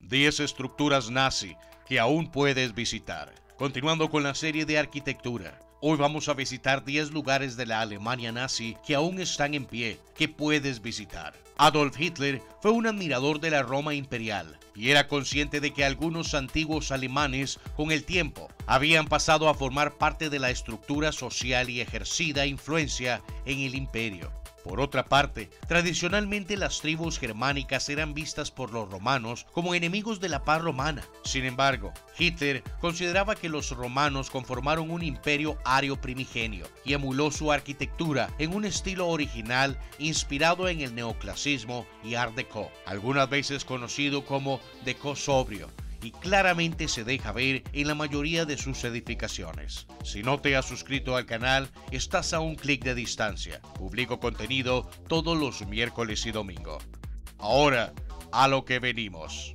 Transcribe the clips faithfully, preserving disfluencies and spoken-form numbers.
diez estructuras nazi que aún puedes visitar. Continuando con la serie de arquitectura, hoy vamos a visitar diez lugares de la Alemania nazi que aún están en pie, que puedes visitar. Adolf Hitler fue un admirador de la Roma imperial y era consciente de que algunos antiguos alemanes, con el tiempo, habían pasado a formar parte de la estructura social y ejercida influencia en el imperio. Por otra parte, tradicionalmente las tribus germánicas eran vistas por los romanos como enemigos de la paz romana. Sin embargo, Hitler consideraba que los romanos conformaron un imperio ario primigenio y emuló su arquitectura en un estilo original inspirado en el neoclasismo y Art Deco, algunas veces conocido como Deco sobrio, y claramente se deja ver en la mayoría de sus edificaciones. Si no te has suscrito al canal, estás a un clic de distancia. Publico contenido todos los miércoles y domingo. Ahora, a lo que venimos.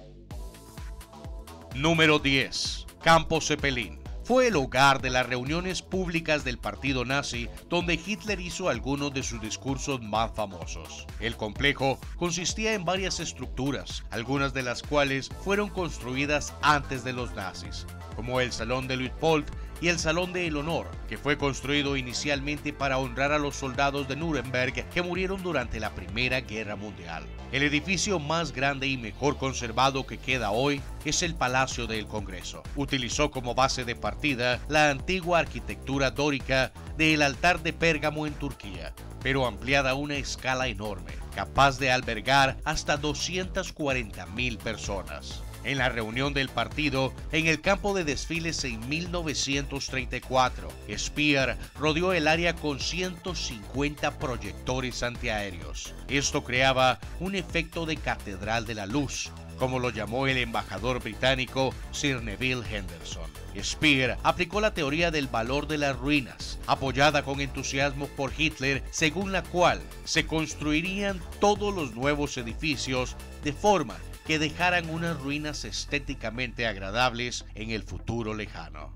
Número diez. Campo Zeppelin. Fue el hogar de las reuniones públicas del partido nazi, donde Hitler hizo algunos de sus discursos más famosos. El complejo consistía en varias estructuras, algunas de las cuales fueron construidas antes de los nazis, como el Salón de Luitpold y el Salón del Honor, que fue construido inicialmente para honrar a los soldados de Nuremberg que murieron durante la Primera Guerra Mundial. El edificio más grande y mejor conservado que queda hoy es el Palacio del Congreso. Utilizó como base de partida la antigua arquitectura dórica del altar de Pérgamo en Turquía, pero ampliada a una escala enorme, capaz de albergar hasta doscientas cuarenta mil personas. En la reunión del partido en el campo de desfiles en mil novecientos treinta y cuatro, Speer rodeó el área con ciento cincuenta proyectores antiaéreos. Esto creaba un efecto de catedral de la luz, como lo llamó el embajador británico Sir Neville Henderson. Speer aplicó la teoría del valor de las ruinas, apoyada con entusiasmo por Hitler, según la cual se construirían todos los nuevos edificios de forma que dejaran unas ruinas estéticamente agradables en el futuro lejano.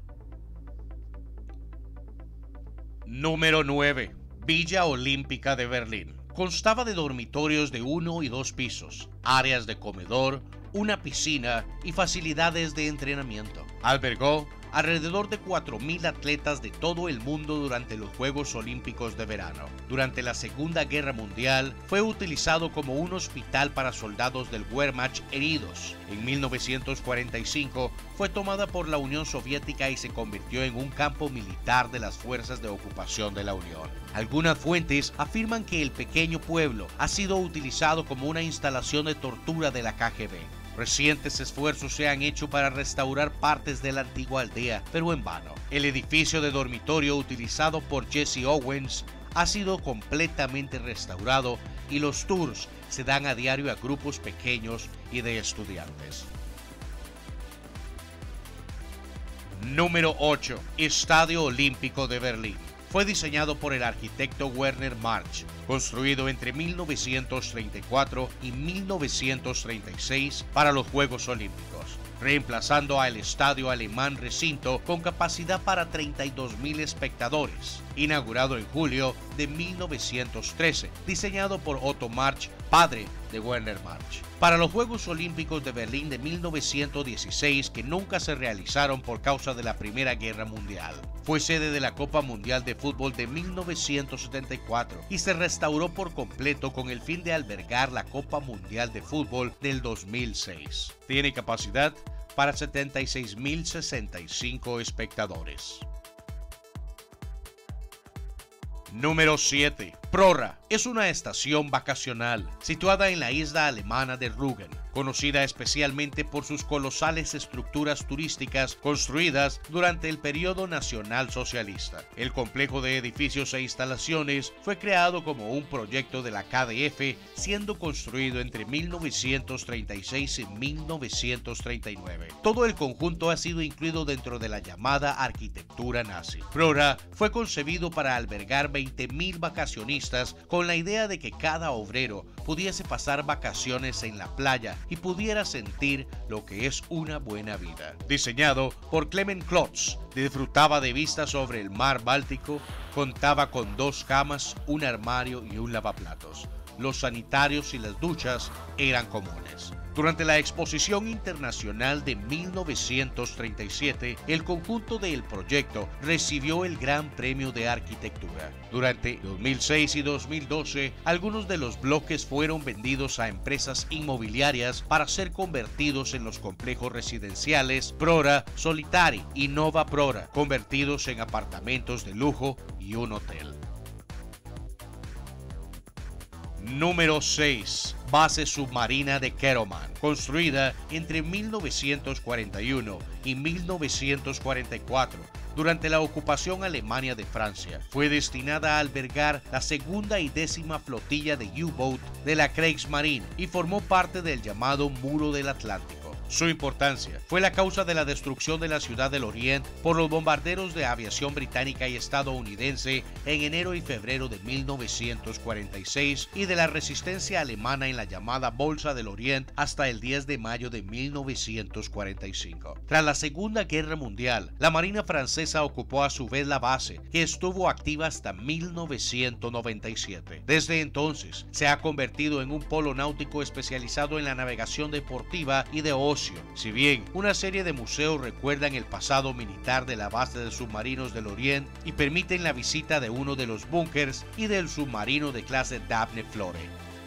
Número nueve. Villa Olímpica de Berlín. Constaba de dormitorios de uno y dos pisos, áreas de comedor, una piscina y facilidades de entrenamiento. Albergó alrededor de cuatro mil atletas de todo el mundo durante los Juegos Olímpicos de verano. Durante la Segunda Guerra Mundial fue utilizado como un hospital para soldados del Wehrmacht heridos. En mil novecientos cuarenta y cinco fue tomada por la Unión Soviética y se convirtió en un campo militar de las fuerzas de ocupación de la Unión. Algunas fuentes afirman que el pequeño pueblo ha sido utilizado como una instalación de tortura de la K G B. Recientes esfuerzos se han hecho para restaurar partes de la antigua aldea, pero en vano. El edificio de dormitorio utilizado por Jesse Owens ha sido completamente restaurado y los tours se dan a diario a grupos pequeños y de estudiantes. Número ocho. Estadio Olímpico de Berlín. Fue diseñado por el arquitecto Werner March, construido entre mil novecientos treinta y cuatro y mil novecientos treinta y seis para los Juegos Olímpicos, reemplazando al estadio alemán recinto con capacidad para treinta y dos mil espectadores, inaugurado en julio de mil novecientos trece, diseñado por Otto March, padre de Werner March. Para los Juegos Olímpicos de Berlín de mil novecientos dieciséis, que nunca se realizaron por causa de la Primera Guerra Mundial, fue sede de la Copa Mundial de Fútbol de mil novecientos setenta y cuatro y se restauró por completo con el fin de albergar la Copa Mundial de Fútbol del dos mil seis. Tiene capacidad para setenta y seis mil sesenta y cinco espectadores. Número siete. Prora es una estación vacacional situada en la isla alemana de Rügen, conocida especialmente por sus colosales estructuras turísticas construidas durante el periodo nacional socialista. El complejo de edificios e instalaciones fue creado como un proyecto de la K D F, siendo construido entre mil novecientos treinta y seis y mil novecientos treinta y nueve. Todo el conjunto ha sido incluido dentro de la llamada arquitectura nazi. Prora fue concebido para albergar veinte mil vacacionistas con la idea de que cada obrero pudiese pasar vacaciones en la playa y pudiera sentir lo que es una buena vida. Diseñado por Clement Klotz, disfrutaba de vistas sobre el mar Báltico, contaba con dos camas, un armario y un lavaplatos. los sanitarios y las duchas eran comunes. Durante la Exposición Internacional de mil novecientos treinta y siete, el conjunto del proyecto recibió el Gran Premio de Arquitectura. Durante dos mil seis y dos mil doce, algunos de los bloques fueron vendidos a empresas inmobiliarias para ser convertidos en los complejos residenciales Prora, Solitari y Nova Prora, convertidos en apartamentos de lujo y un hotel. Número seis. Base submarina de Keroman, construida entre mil novecientos cuarenta y uno y mil novecientos cuarenta y cuatro. Durante la ocupación alemana de Francia, fue destinada a albergar la segunda y décima flotilla de U-Boat de la Kriegsmarine y formó parte del llamado Muro del Atlántico. Su importancia fue la causa de la destrucción de la ciudad del Oriente por los bombarderos de aviación británica y estadounidense en enero y febrero de mil novecientos cuarenta y seis y de la resistencia alemana en la llamada Bolsa del Oriente hasta el diez de mayo de mil novecientos cuarenta y cinco. Tras la Segunda Guerra Mundial, la Marina francesa ocupó a su vez la base, que estuvo activa hasta mil novecientos noventa y siete. Desde entonces, se ha convertido en un polo náutico especializado en la navegación deportiva y de ocio. Si bien una serie de museos recuerdan el pasado militar de la base de submarinos del Oriente y permiten la visita de uno de los búnkers y del submarino de clase Daphne Flore.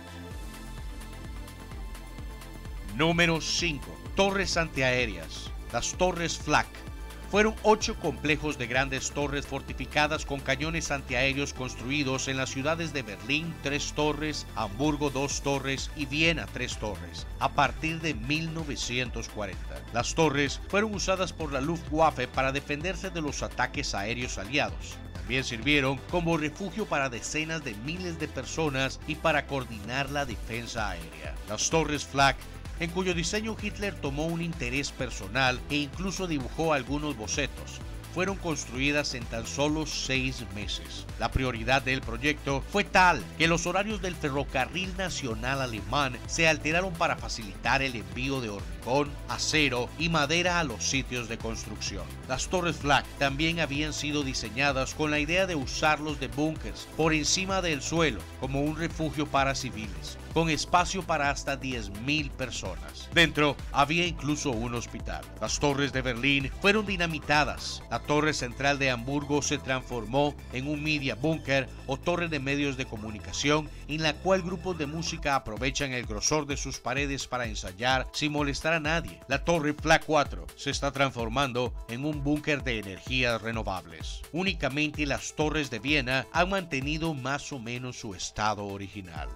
Número cinco. Torres antiaéreas. Las Torres Flak. Fueron ocho complejos de grandes torres fortificadas con cañones antiaéreos construidos en las ciudades de Berlín, tres torres, Hamburgo, dos torres y Viena, tres torres, a partir de mil novecientos cuarenta. Las torres fueron usadas por la Luftwaffe para defenderse de los ataques aéreos aliados. También sirvieron como refugio para decenas de miles de personas y para coordinar la defensa aérea. Las Torres Flak, en cuyo diseño Hitler tomó un interés personal e incluso dibujó algunos bocetos, fueron construidas en tan solo seis meses. La prioridad del proyecto fue tal que los horarios del ferrocarril nacional alemán se alteraron para facilitar el envío de hormigón, acero y madera a los sitios de construcción. Las Torres Flak también habían sido diseñadas con la idea de usarlos de búnkers por encima del suelo como un refugio para civiles, con espacio para hasta diez mil personas. Dentro había incluso un hospital. Las torres de Berlín fueron dinamitadas. La torre central de Hamburgo se transformó en un media bunker o torre de medios de comunicación en la cual grupos de música aprovechan el grosor de sus paredes para ensayar sin molestar a nadie. La Torre Flak cuatro se está transformando en un búnker de energías renovables. Únicamente las torres de Viena han mantenido más o menos su estado original.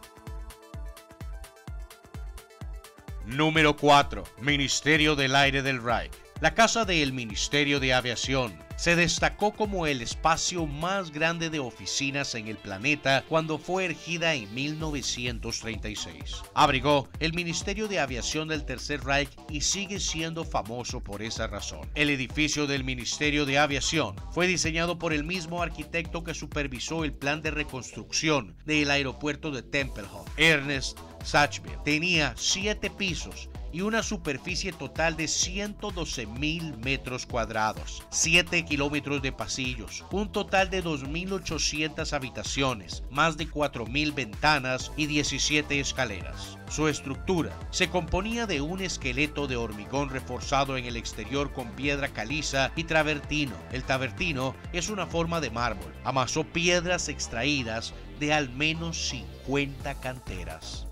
Número cuatro. Ministerio del Aire del Reich. La casa del Ministerio de Aviación se destacó como el espacio más grande de oficinas en el planeta cuando fue erigida en mil novecientos treinta y seis. Abrigó el Ministerio de Aviación del Tercer Reich y sigue siendo famoso por esa razón. El edificio del Ministerio de Aviación fue diseñado por el mismo arquitecto que supervisó el plan de reconstrucción del aeropuerto de Tempelhof, Ernest Sachswil. Tenía siete pisos y una superficie total de ciento doce mil metros cuadrados, siete kilómetros de pasillos, un total de dos mil ochocientas habitaciones, más de cuatro mil ventanas y diecisiete escaleras. Su estructura se componía de un esqueleto de hormigón reforzado en el exterior con piedra caliza y travertino. El travertino es una forma de mármol. Amasó piedras extraídas de al menos cincuenta canteras.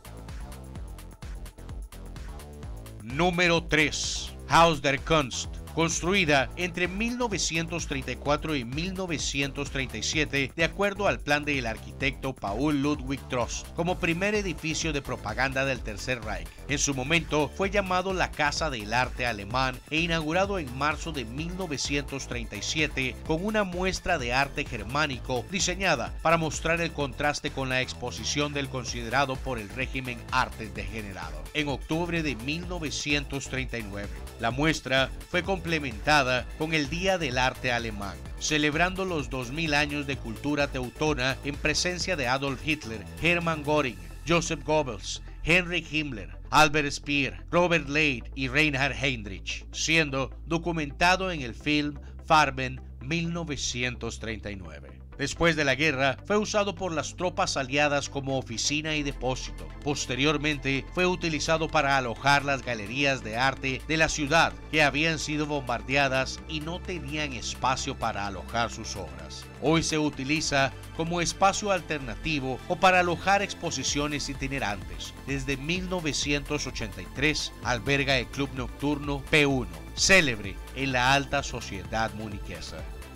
Número tres. Haus der Kunst. Construida entre mil novecientos treinta y cuatro y mil novecientos treinta y siete de acuerdo al plan del arquitecto Paul Ludwig Trost como primer edificio de propaganda del Tercer Reich. En su momento fue llamado la Casa del Arte Alemán e inaugurado en marzo de mil novecientos treinta y siete con una muestra de arte germánico diseñada para mostrar el contraste con la exposición del considerado por el régimen arte degenerado. En octubre de mil novecientos treinta y nueve, la muestra fue complementada con el Día del Arte Alemán, celebrando los dos mil años de cultura teutona en presencia de Adolf Hitler, Hermann Göring, Joseph Goebbels, Heinrich Himmler, Albert Speer, Robert Leid y Reinhard Heydrich, siendo documentado en el film Farben mil novecientos treinta y nueve. Después de la guerra, fue usado por las tropas aliadas como oficina y depósito. Posteriormente, fue utilizado para alojar las galerías de arte de la ciudad que habían sido bombardeadas y no tenían espacio para alojar sus obras. Hoy se utiliza como espacio alternativo o para alojar exposiciones itinerantes. Desde mil novecientos ochenta y tres alberga el club nocturno P uno, célebre en la alta sociedad muniquesa.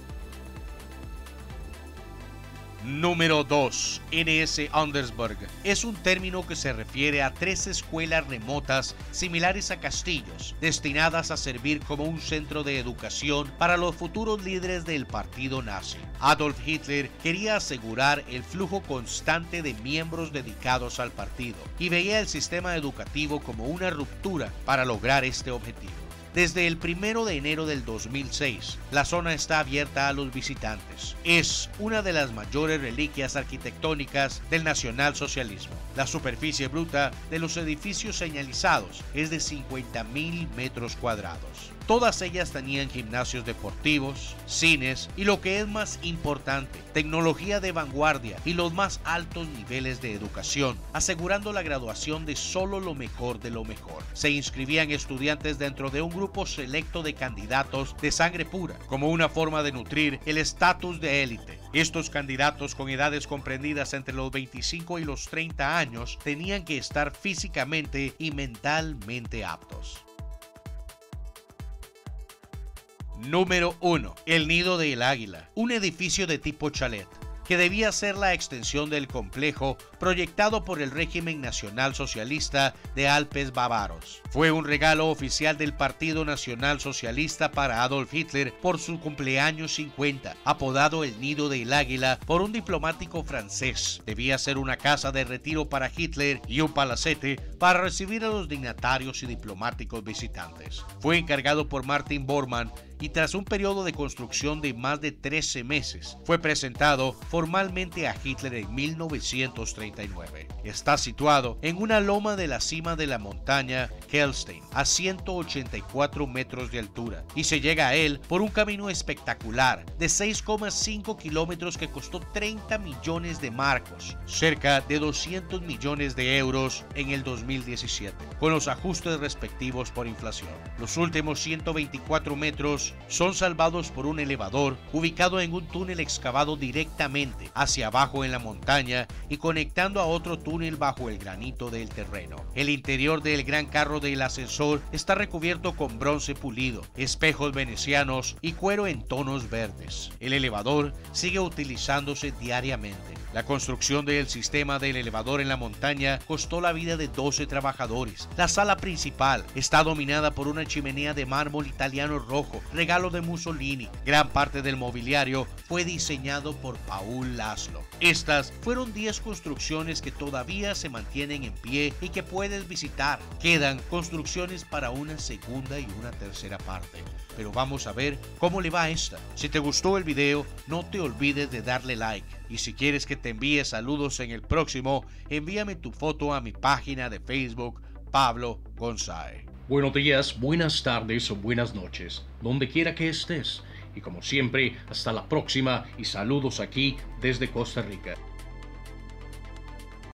Número dos. N S Andersburg es un término que se refiere a tres escuelas remotas similares a castillos, destinadas a servir como un centro de educación para los futuros líderes del partido nazi. Adolf Hitler quería asegurar el flujo constante de miembros dedicados al partido y veía el sistema educativo como una ruptura para lograr este objetivo. Desde el primero de enero del dos mil seis, la zona está abierta a los visitantes. Es una de las mayores reliquias arquitectónicas del nacionalsocialismo. La superficie bruta de los edificios señalizados es de cincuenta mil metros cuadrados. Todas ellas tenían gimnasios deportivos, cines y, lo que es más importante, tecnología de vanguardia y los más altos niveles de educación, asegurando la graduación de solo lo mejor de lo mejor. Se inscribían estudiantes dentro de un grupo selecto de candidatos de sangre pura, como una forma de nutrir el estatus de élite. Estos candidatos, con edades comprendidas entre los veinticinco y los treinta años, tenían que estar físicamente y mentalmente aptos. Número uno. El Nido del Águila, un edificio de tipo chalet, que debía ser la extensión del complejo proyectado por el régimen nacional socialista de Alpes bávaros. Fue un regalo oficial del Partido Nacional Socialista para Adolf Hitler por su cumpleaños cincuenta, apodado el Nido del Águila por un diplomático francés. Debía ser una casa de retiro para Hitler y un palacete para recibir a los dignatarios y diplomáticos visitantes. Fue encargado por Martin Bormann y, tras un periodo de construcción de más de trece meses, fue presentado formalmente a Hitler en mil novecientos treinta y nueve. Está situado en una loma de la cima de la montaña Hellstein, a ciento ochenta y cuatro metros de altura, y se llega a él por un camino espectacular de seis coma cinco kilómetros que costó treinta millones de marcos, cerca de doscientos millones de euros en el dos mil diecisiete, con los ajustes respectivos por inflación. Los últimos ciento veinticuatro metros son salvados por un elevador ubicado en un túnel excavado directamente hacia abajo en la montaña y conectando a otro túnel bajo el granito del terreno. El interior del gran carro del ascensor está recubierto con bronce pulido, espejos venecianos y cuero en tonos verdes. El elevador sigue utilizándose diariamente. La construcción del sistema del elevador en la montaña costó la vida de doce trabajadores. La sala principal está dominada por una chimenea de mármol italiano rojo, regalo de Mussolini. Gran parte del mobiliario fue diseñado por Paul Laszlo. Estas fueron diez construcciones que todavía se mantienen en pie y que puedes visitar. Quedan construcciones para una segunda y una tercera parte, pero vamos a ver cómo le va a esta. Si te gustó el video, no te olvides de darle like. Y si quieres que te envíe saludos en el próximo, envíame tu foto a mi página de Facebook, Pablo González. Buenos días, buenas tardes o buenas noches, donde quiera que estés. Y como siempre, hasta la próxima y saludos aquí desde Costa Rica.